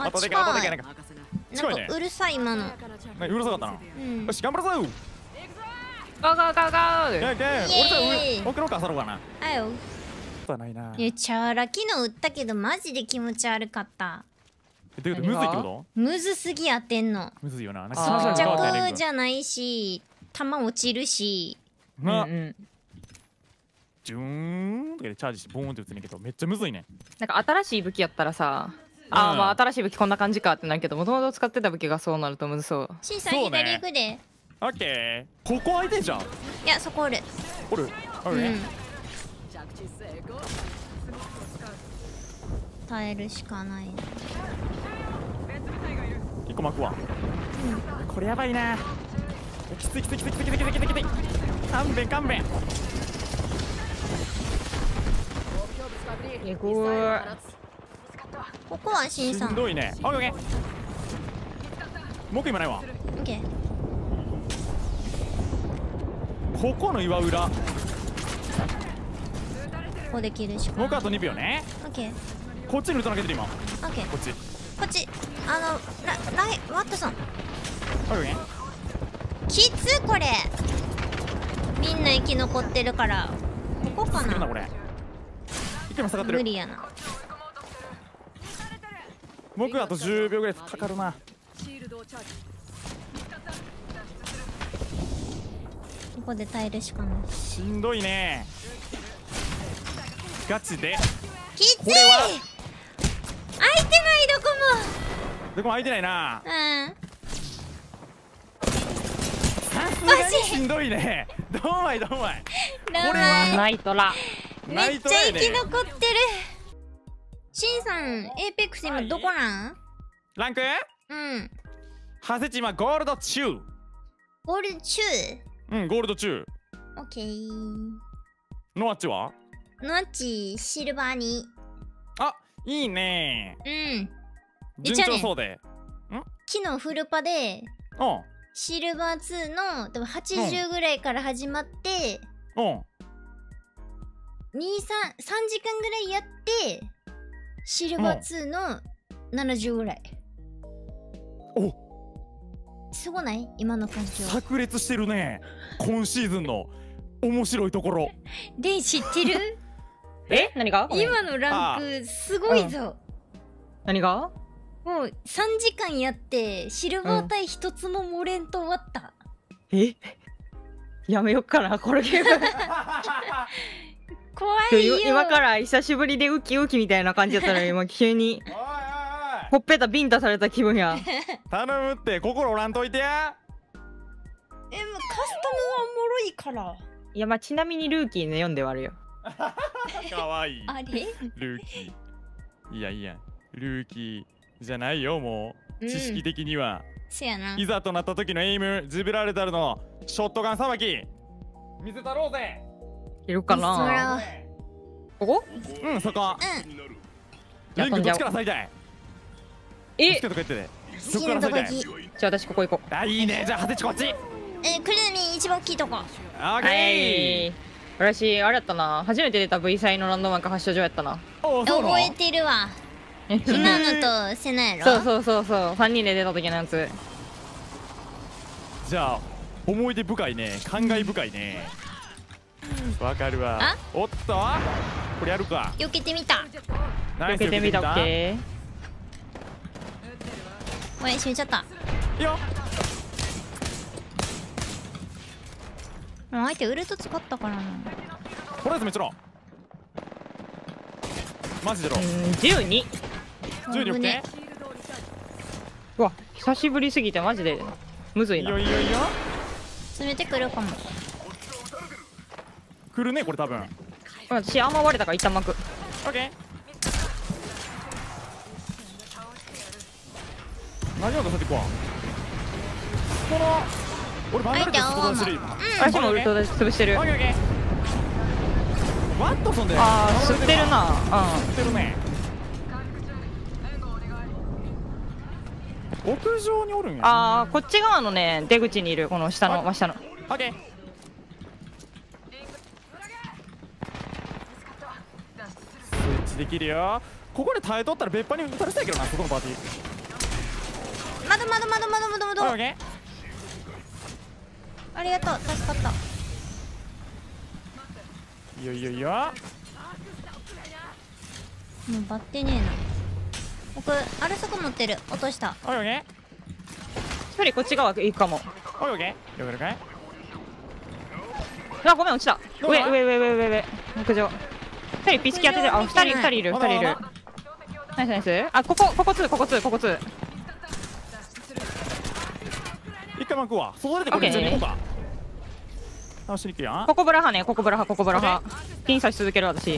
あ、 後でか後でか近い。 なんかなんかうるさい今の。 なんかうるさかったな。 うんよ。し頑張るぞ。 ゴーゴーゴーゴー。 俺さ奥の方漁ろうかな。 あよ。 ことはないな。 いや、チャーラ昨日打ったけどマジで気持ち悪かった。 どういうこと？むずいってこと？ むずすぎ当てんの。 むずいよな。なんあー着か変わってないじゃないし、弾落ちるし。 な。 うんジューンとかでチャージしてボーンって打つねんけどめっちゃむずいね。 なんか新しい武器やったらさ、あーまあ新しい武器こんな感じかってなるけど、もともと使ってた武器がそうなるとむずそう。 シンさんそうね左行くで。 オッケー。ここ空いてんじゃん。 いや、そこおる。 おる。おるね。 うん。耐えるしかない。 一個巻くわ。これやばいな。きついきついきついきついきついきついきついきつい。勘弁勘弁。 えぐー。 ここはシンさん。 しんどいね。オッケー。僕今ないわ。 オッケー。 ここの岩裏。 ここできるしかない。 僕あと2秒ね。 オッケー。 こっちに打たなきゃいけない今。 オッケー。 こっち。 こっち。ワットさん。 オッケー。 きつこれ。みんな生き残ってるから。ここかな。 するなこれ。一回も下がってる。 無理やな。 僕あと10秒ぐらいかかるな。 ここで耐えるしかない。 しんどいね。ガチで。 きつい。 これは空いてないどこどこも空いてないな。 も。うん。 さすがにしんどいね。どんまいどんまい。 これはナイトラ。 めっちゃ生き残ってる。シンさん、エーペックス今どこなん？ ランク？ うん。 ハセチ今ゴールド中。 ゴールド中。 うんゴールド中。 オッケー。 ノアッチは？ ノアッチシルバーに。 あいいね。 うん。 順調そうで。 昨日フルパでうんシルバー2の多分80ぐらいから始まって、 うん 3時間ぐらいやってシルバー2の70ぐらい。 おすごない今の環境。 炸裂してるね。今シーズンの面白いところ。 で知ってる？ え何が？ 今のランクすごいぞ。 何が？ もう3時間やってシルバー隊一つも漏れんと終わった。 えやめよっかなこれゲーム。 怖いよ。 今から久しぶりでウキウキみたいな感じやったら今急においおいほっぺたビンタされた気分や。 おい頼むって心おらんといてや。 もうカスタムはおもろいから。 いやまあちなみにルーキーの読んではあるよ。 かわいい。 あれ？ ルーキー。いやいやルーキーじゃないよもう、知識的には。 せやな。 いざとなった時のエイムジブラルタルのショットガンさばき見せたろうぜ。 いるかそな。 らここ？ うんそこ。 じゃあ飛んじゃおうリングどっちから去りたい？ えつけとか言ってて。 好きなとこ行き。 じゃあ私ここ行こう。 あいいね。じゃあハテチこっち。 くるみ一番大きいとこ。 オッケはー。 い。私あれやったな、初めて出た V サイのランドマーク発祥場やったな。 おそうなの覚えてるわ。今のとセナやろ。 そうそうそうそう、3人で出た時のやつ。 じゃあ思い出深いね。感慨深いね。わかるわ。 あおっとこれやるか。 避けてみた。 ナイス避けてみた。オッケおい閉めちゃった。 いいよ。 もう相手ウルト使ったからな。 これやつめっちゃろ。マジでろ。 ー。12。 10に OK。 うわ久しぶりすぎてマジでむずいいいな。 よいいよいいよ。 詰めてくるかも。 来るねこれ多分。 私あんま割れたから一旦巻く。 オッケー。何を出さていこう。この俺バンダルで外出してる。 私もウルトで潰してる。 オッケーオッケー。ワットソンで。 ああ吸ってるな。 吸ってるね。屋上におるんや。 ああこっち側のね出口にいる、この下の真下の。 オッケー。スイッチできるよ。ここで耐えとったら別班に打たれたいけどな、そこのパーティー。 窓窓窓窓窓窓。 オッケー。 ありがとう、助かった。 いいよいいよいいよ。 もうバッテねえな。僕アルソコ持ってる。落とした。 オッケー。 一人こっち側行くかも。 オッケー。了解。 あ、ごめん落ちた。 どうだ上屋上。一人ピスキ当ててる。あ、二人いる。 まだまだナイスナイス。あ、ここ2。 一回巻くわ。外出てこれ一緒に行こうか。倒しに行くやん。 ここブラハ。ピン刺し続ける私。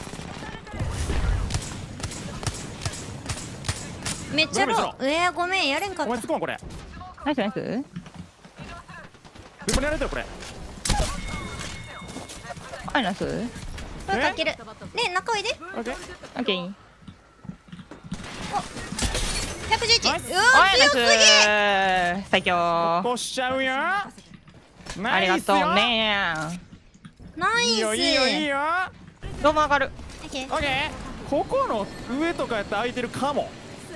めっちゃロー。ごめん、やれんかおった。 前突っ込まこれ。 ナイス。 どこにやられたよこれ。 はい、ナイス。 これかける。ね、中おいで。 オッケー。 オッケー。 111。うわはい、ナイ強すぎ。 ス。最強。 落としちゃうよ。 あナイスよ。 りがとうね。 ナイス。 いいよいいよいいよ。 どうも上がる。 オッケー。 オッケー。ここの上とかやったら空いてるかも。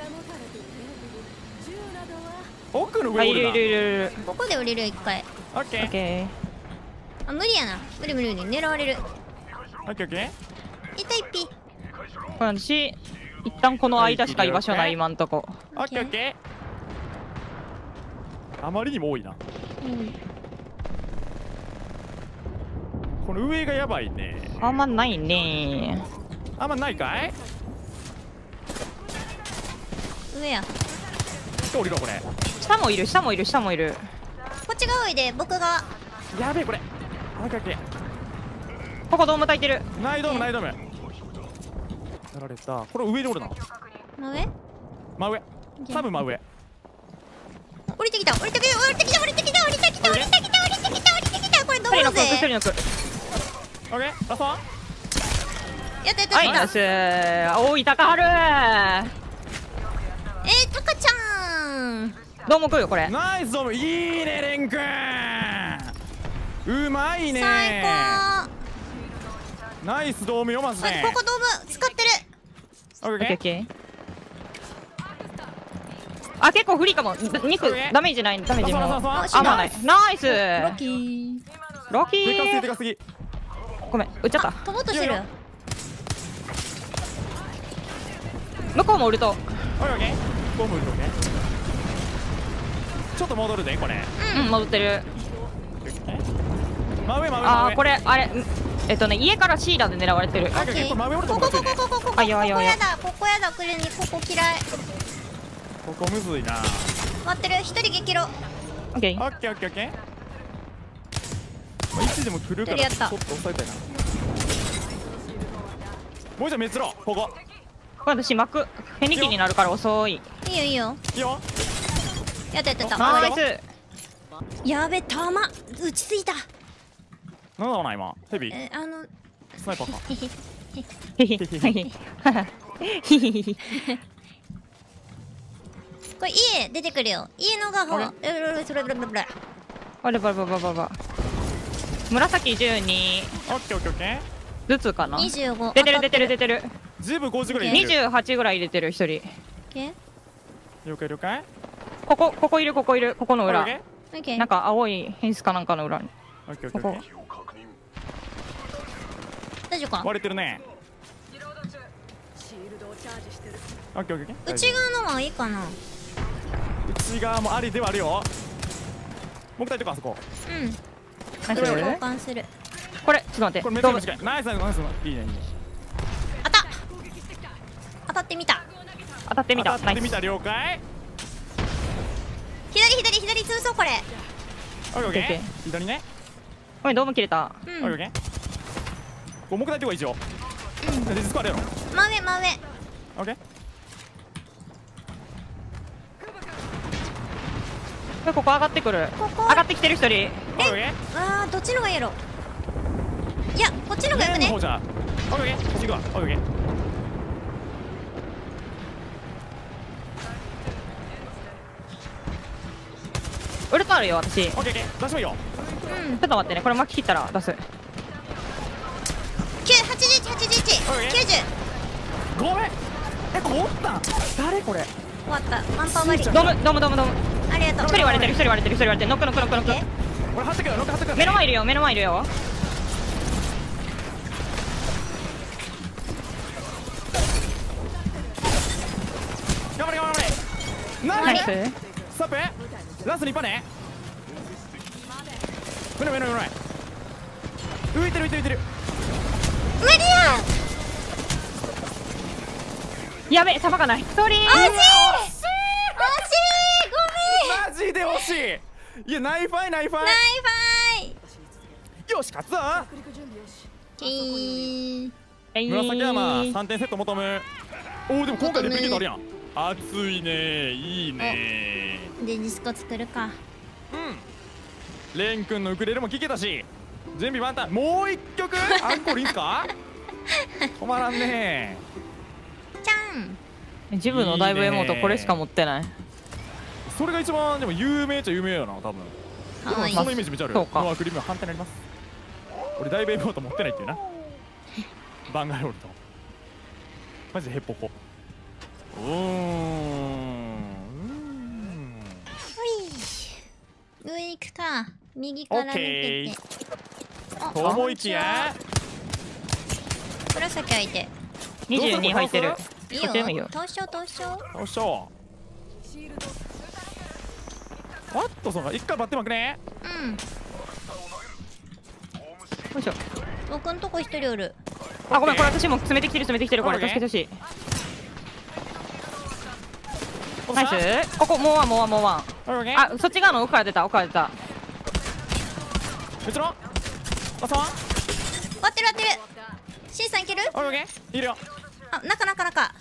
奥のあ、 上おるな。 いる。 ここで降りる一回。 オッオッケー。 ケあ、無理やな。無理狙われる。 オッケーオッケー。 痛いっぴ。 ー。これ私一旦この間しか居場所ない今んとこ。 オッケーオッケー。あまりにも多いな。この上がやばいね。 あんまないね。 あんまないかい。 上や。 降りろこれ。 下もいる。 こっちがおいで、僕が。 やべえこれ。オッケーオッケここドーム焚いてる。 ー。ナイドーム。やられた。これ上でおるな。 真上。 真上。多分真上。 降りてきた。これドローぜ。 一人のく。 オッケー。ラスト。 やった。 はい、ナイス。おい、高春。 タカちゃん。 どうも来るよこれ。 ナイスドーム。いいねレン君。うまいね。 最高。 ナイスドーム読ますね。 ここドーム使ってる。 オッケーオッケー。 あ、結構不利かも。肉ダメージない。ダメージもあんまない。ナイス。 ロッキー。 ロキでかすぎ。 ごめん、撃っちゃった。 飛ぼうとしてる。 向こうもウルト。 オッケー。ゴム打とけ。ちょっと戻るでこれ。 うん、戻ってる。 真上。 あー、これあれ家からシーラで狙われてる。 オッケー。これ真上おるとここむずいね。 あ、やばい。 ここやだ。クレニここ嫌い。 ここむずいな。 待ってる。一人激ロ。 オッケー。 オッケー。いつでも来るからちょっと抑えたいな。もう一度滅ろ。ここ。 これ私巻く。フェニキになるから遅い。 いいよ。 いいよ。 やった。 ナイス。 やべ、弾撃ちすぎた。 なんだろうな今。ヘビ。スナイパーか。 これ家出てくるよ。家の画法。 紫12。 オッケー。 ずつかな。 25。 出てる。 ジブ50ぐらい入れる。 28ぐらい入れてる一人。 了解。 ここいる。ここの裏。 オッケなんか青い変質かなんかの裏に。 ー。 ここ。 大丈夫か。 割れてるね。オッケー。 内側のはいいかな。 内側もありではあるよ。もう一回とかあそこ。 ナイス。 交換する。 これちょっと待って。 これめっちゃ短い。ナイス。いいね。 当たってみた。 当たってみた。 当たってみた。了解。 左通そうこれ。 オッケー。左ね。 ごめん、ドーム切れた。 オッケー。こう木材とか一応。ディスコあるやろ。 真上。 オッケー。 ここ上がってくる。上がってきてる一人。 オッケー。 どっちのがいいやろ。いや、こっちのがよくね。 オッケー。こっち行くわ。オッケー。 ウルトあるよ私。ちょオッケー。出してもいいよ。 っと待ってね、これ巻き切ったら出す。 81、90。 ごめん。 ここおったん誰これ。 終わったワンパー割りドムドムドムドム。 ありがとう一人割れてる一人割れてる一人割れてる。ノックノックノックノック。 俺張ってくよ、ロック張ってくよ。 目の前いるよ目の前いるよ。 頑張れ頑張れ。ナイス。 ナイス。 ストップ。ラスト2パね。危ない危ない危ない。浮いてる浮いてる浮いてる。 無理ややべえ、さばかない。ストーリー。 惜しい惜しいマジで惜しい。いやナイファイナイファイ。 ナイファイよし勝つぞ。 キーン紫山3点セット求む。おおでも今回レプリケートあるやん。熱いね、いいね。 でディスコ作るか。 レン君のウクレレも聴けたし、準備万端。もう一曲アンコールいいんすか。止まらんね。 ちゃんジムのダイブエモートこれしか持ってない。 それが一番でも有名っちゃ有名やな多分。でもはいそのイメージめっちゃある。 そうかノアクリームは反対になります。俺ダイブエモート持ってないっていうな。バンガロールとマジでヘッポコ。 ほい上行くか。右から抜けてと思いきや紫相手 22入ってる。 いいこっちでもいいよ。 よ投票投票よっしょ。ワットソンが一回バッテマークね。 うんよいしょ。 僕んとこ一人おる。 あ、ごめん、これ私も詰めてきてる詰めてきてる。これオッケー助けてほしい。ナイス。ここもうワンもうワンもうワン。あ、そっち側の奥から出た奥から出た。 別のあさん割ってる割ってる C さんいける。 オッケーいるよ。 あ中中中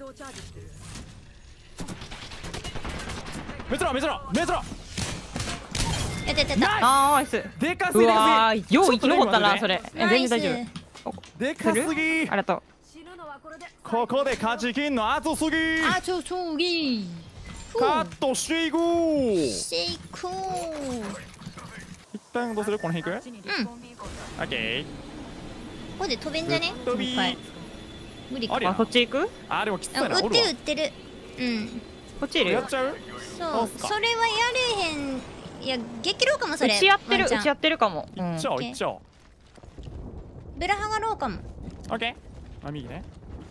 別の別の別のやってやってやった。 ナイス。 でかすぎうでかわー、よう生き残ったな、 ちょっとねそれ。全然大丈ナイ夫。 でかすぎ。 ありがとう。 ここで勝ちきんの熱すぎ。 あちょちょぎカットしていく。 シェイク一旦どうするこの辺行く。 うんオッケー。 ここで飛べんじゃね。 飛びいっぱい無理か。 ありやあ、そっち行く？ あでもきついな。 あ売っておるわる売ってる。うんこっちいるよやっ。ちゃう。 そうそうっすかそれはやれへん。いや激ローかもそれ。 打ち合ってるワンちゃん打ち合ってるかも。うんいっちゃおういっちゃおう。 ブラハがローかも。 オッケー。あ右ね。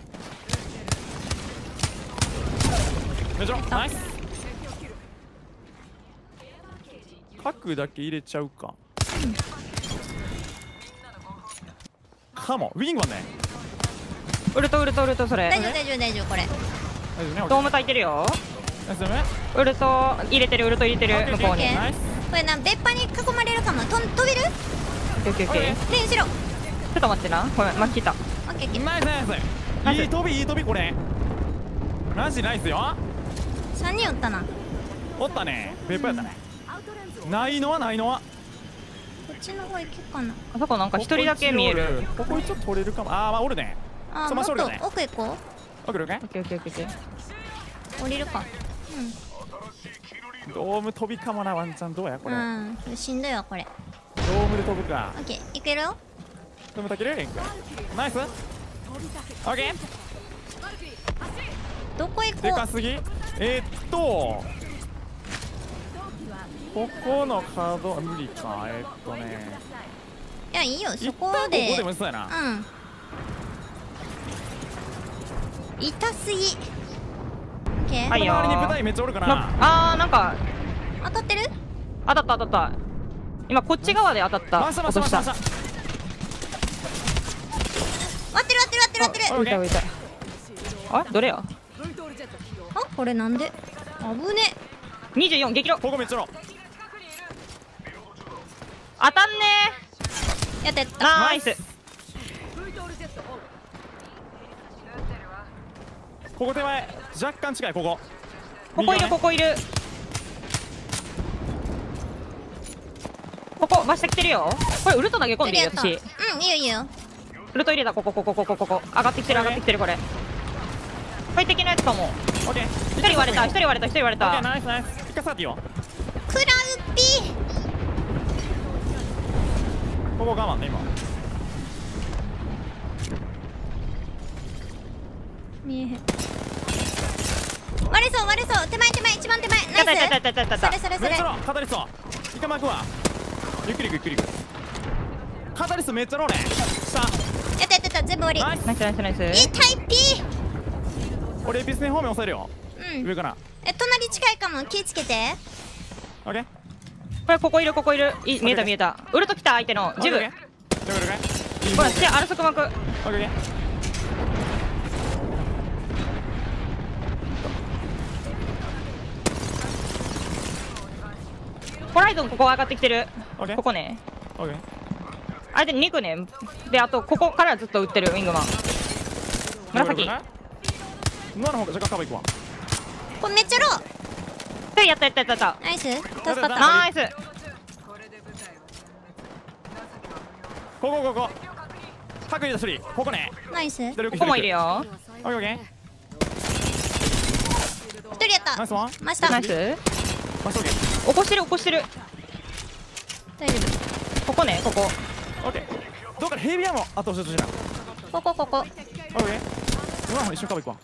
めちろナイス。角だけ入れちゃうか。かもウィングマンね。 ウルトウルトウルトそれ大丈夫大丈夫大丈夫これ。 大丈夫ね。 ドーム焚いてるよ。 ナイスね。 ウルト入れてるウルト入れてる向こうに。 オッケーナイス。 これな別派に囲まれるかも。飛べる？ オッケーオッケーオッケー。 で後ろ。 ちょっと待ってな。ごめん、巻きた。 オッケーオッケー。 ナイスナイス。 ナイスいい飛びいい飛びこれ。マジナイスよ。 3人おったな。 おったね。別府やったね。ないのはないのは。 こっちの方行けっかな。 あそこなんか一人だけ見える。 ここ一応取れるかも。ああまあおるね。 あもっとそうまあそうだね奥行こオッケーオッケオッケーオッケーオッケー。 う。降りるか。 ー。ドーム飛びかもなワンチャンどうやこれ。 うんしんどいわこれ。 ドームで飛ぶか。 オッケーいけるよ。 ドームたけるレン君。ナイス。オッケー。 どこ行こでかすぎ。ここのカードは無理か。ね。 う。いやいいよそこ一旦ここで。 でもそうやな。 うん痛すぎ。オッケー、 はいよ周りに舞台めっちゃおるかな。 なんか当たってる。 当たった当たった。今こっち側で当たった。 回した回した回した回した。 割ってる割ってる割ってる割ってる。 浮いた浮いた。あ、どれや？ あこれなんで危ね。 24激怒。 ここめっちゃおる。 当たんねやったやった。 ー。ナイス。 ここ手前若干近いここ。 ここいるここいる。ここ真下来てるよ。これウルト投げ込んでいいよ私。 うんいいよいいよ。 ウルト入れたここ上がってきてる上がってきてるこれ。これ的なやつかも。 オッケー。 一人割れた一人割れた一人割れオッケーた。 ナイスナイス。一回サーティよ。 クラウピー。 ここ我慢ね今。 見えへん。 割れそう割れそう。手前一番手前。 やったやナイったやったやったやったス。それそれそれ。 めっちゃローカタリスト一回巻くわ。ゆっくりゆっくりゆっくり。カタリストめっちゃローね。下やった全部終わナイス。 ナイスナイスナイス。 り。痛いピー。 俺エピスネ方面押さえるよ。 うん。 上かな。 隣近いかも。気ぃつけて。 オッケー。 これここいるここいる。見えた見えた。ウルト来た相手のジブ。 オッケーオッケーオッケー。 ほらしてあらそく巻く。 オッケーオッケー。 ホライゾンここ上がってきてる。 オッケーここね。 オッケー。 相手に2ね。であとここからずっと撃ってるウィングマン。紫。 ノアの方が若干カバーいくわ。 これめっちゃロー。 やったやったやったやった。 ナイス。助かった。 ナイス。 ここ白衣だスリーここね。 ナイス。 ここもいるよ。 オッケーオッケー。 一人やった。 ナイスワン。 ました。 ナイス。 マスオッケー。 起こしてる起こしてる。 大丈ここねここ。 オッケー。どっからヘビアもあと教えてほしいな。 夫。ここ。 オッケー。ノアの方一緒にカバーいくわ。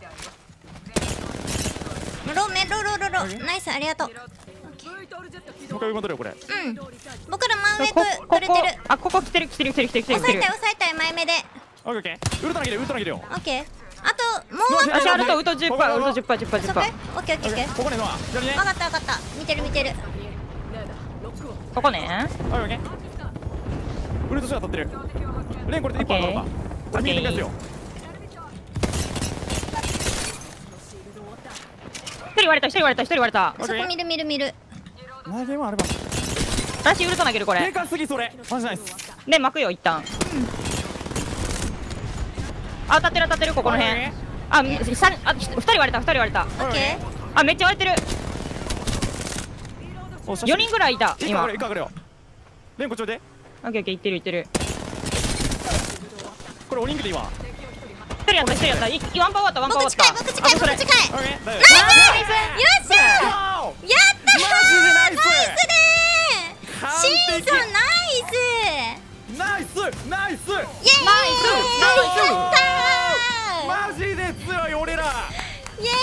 ロー。ナイスありがとう。 もう一回戻るよこれ。 うん。僕ら真上こ取れてる。 あここ来てる来てる来てる来てる来てる。 抑えたい前目で。 オッケーオッケー。ウルト投げるウルト投げるよ。 オッケー。あともうノア足あるとウト10%ウト10%10% そこ。 10%。 オッケー。 ここねノア。左ね。 分かった。見てる。 ここね。 オッケー。ウルトシュー当たってる。レンこれで1本当たった。これ見えてくやつよ。 一人割れた。 そこ見る。 投げもあれば。 私ウルト投げるこでれ。 かすぎそれ。マジナイス。 で巻くよ一旦。あ当たってるここの辺。あ2人割れた。 オッケあめっちゃ割れてる。4人ぐらいいた今。オッ一個上がるよ。レンこっちおいで。 ケーオッケーいってる。 これおリンクでいいわ。 一人やった。ワンパワーった。 僕近い。 オッケー。 ナイス。よっしゃマジでナイス。完シー璧ソンナイス。 ナイス。 イエーイ。 マジで強い俺ら。 イエ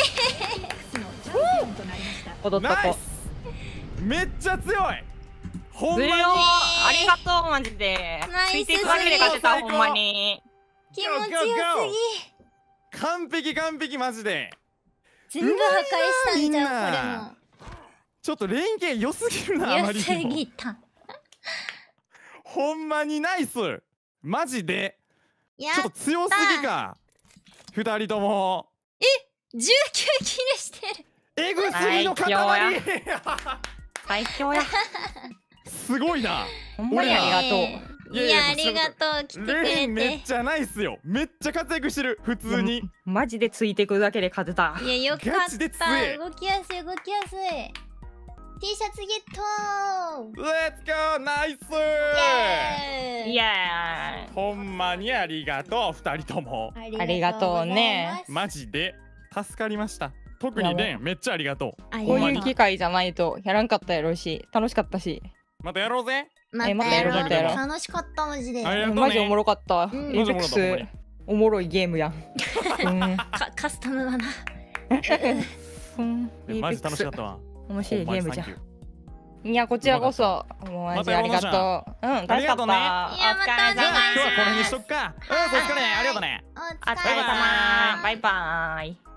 踊った子。 ナイス。めっちゃ強い。ほんまに。 強い。ありがとうマジで。 ナイスついていくだけで勝てたほんまに。 ーイ。気持ちよす完璧マジで。 ぎ。全部破壊したんじゃんうわーこれちょっと連携良すぎるな。あも。良すまりにもぎた。 ほんまにナイス。マジでやちょっと強すぎか。2人とも 19キルしてる。 エグすぎの塊。 最強や。 すごいな。 ほんまにありがとう。 いやいやありがとう。来てくれレンめてっ。ちゃナイスよ。めっちゃ活躍してる普通に。 マジでついていくだけで勝てた。 いやよかガチでった。 強え動きやすい。T シャツゲットレッツゴーナイス。 ー。 イエほんまにありがとう2人とも。 ありがとうね。 マジで助かりました。特にレンめっちゃありがとう。 ーイ。こういうほんまに機会じゃないとやらんかったやろうし、楽しかったし。 またやろうぜ。 またまたやろうやろう。 またやろう楽しかったマジで。 ありがとうねマジおもろかった。 うんエイペックスおもろいゲームやん。 カスタムだな。 マジ楽しかったわ。 面白いゲームじゃほんまにサンキュー。 ん。いやこちらこそもうマジでありがとう。うん楽しかった。 ありがとうねいやまたじゃあ今日はこの辺にしとくか。うん、お疲れ。ありがとうね。 おお疲れ様。バイバーイ。